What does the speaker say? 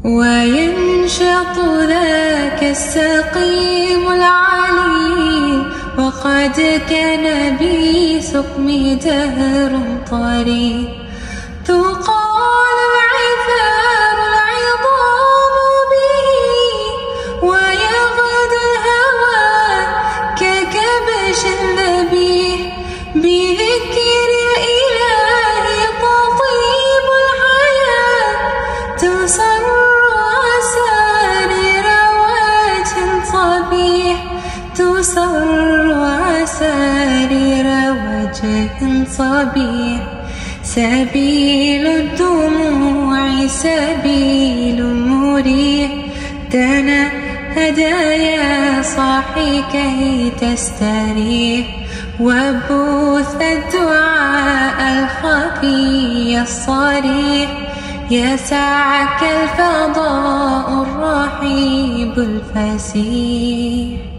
وينشط ذاك السقيم العليل، وقد كان بسقم دهر طريق. تقال العثار العظام به، ويغدو الهوى ككبش ذبيح. بذكر الإله تطيب الحياة، تسر عسارير وجه صبيح، تسر عسارير وجه صبيح. سبيل الدموع سبيل مريح، تنهد يا صاحي كي تستريح. وبث الدعاء الخفي الصريح، يسعك الفضاء الرحيب الفسيح.